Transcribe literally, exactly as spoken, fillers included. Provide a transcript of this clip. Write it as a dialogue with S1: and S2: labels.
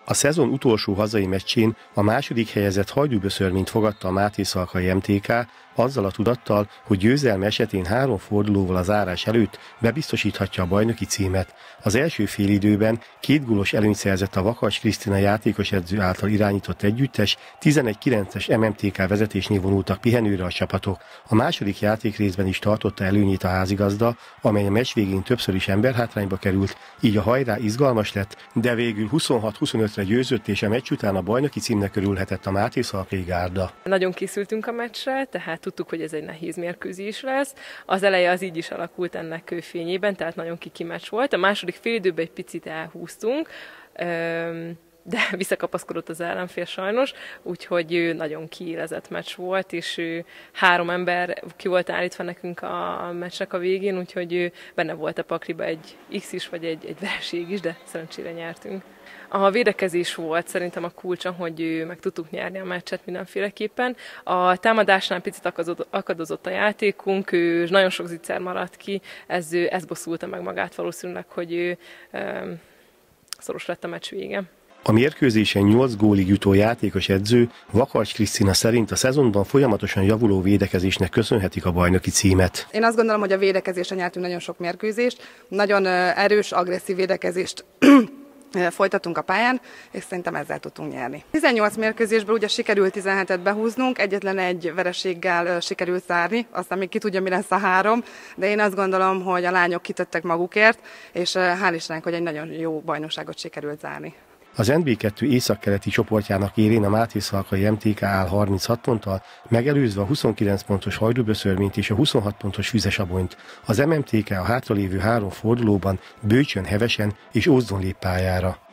S1: A szezon utolsó hazai meccsén a második helyezett Hajdúböszörményt fogadta a Mátészalkai em té ká, azzal a tudattal, hogy győzelme esetén három fordulóval a zárás előtt bebiztosíthatja a bajnoki címet. Az első félidőben két gólos előnyt szerzett a Vakarcs Krisztina játékos edző által irányított együttes, tizenegy kilences em em té ká vezetésnél vonultak pihenőre a csapatok. A második játékrészben is tartotta előnyét a házigazda, amely a meccs végén többször is emberhátrányba került, így a hajrá izgalmas lett, de végül huszonhat huszonötre győzött, és a meccs után a bajnoki címnek örülhetett a Mátészalkai gárda.
S2: Nagyon készültünk a meccsre, tehát tudtuk, hogy ez egy nehéz mérkőzés lesz. Az eleje az így is alakult ennek fényében, tehát nagyon kiki meccs volt. A második félidőben egy picit elhúztunk, de visszakapaszkodott az ellenfél sajnos, úgyhogy nagyon kiélezett meccs volt, és három ember ki volt állítva nekünk a meccsnek a végén, úgyhogy benne volt a pakliba egy X is, vagy egy, egy vereség is, de szerencsére nyertünk. A védekezés volt szerintem a kulcsa, hogy meg tudtuk nyerni a meccset mindenféleképpen. A támadásnál picit akadozott a játékunk, ő nagyon sok zicser maradt ki, ez, ez bosszulta meg magát valószínűleg, hogy ő, um, szoros lett a meccs vége.
S1: A mérkőzésen nyolc gólig jutó játékos edző Vakarcs Krisztina szerint a szezonban folyamatosan javuló védekezésnek köszönhetik a bajnoki címet.
S3: Én azt gondolom, hogy a védekezésre nyertünk nagyon sok mérkőzést, nagyon erős, agresszív védekezést folytatunk a pályán, és szerintem ezzel tudtunk nyerni. tizennyolc mérkőzésből ugye sikerült tizenhetet behúznunk, egyetlen egy vereséggel sikerült zárni, aztán még ki tudja, mi lesz a három, de én azt gondolom, hogy a lányok kitettek magukért, és hál' Istennek, hogy egy nagyon jó bajnokságot sikerült zárni.
S1: Az en bé kettő északkeleti csoportjának élén a Mátészalkai em té ká áll harminchat ponttal, megelőzve a huszonkilenc pontos Hajdúböszörményt és a huszonhat pontos Füzesabonyt. Az em em té ká a hátralévő három fordulóban Bőcsön, Hevesen és Ózdon lép pályára.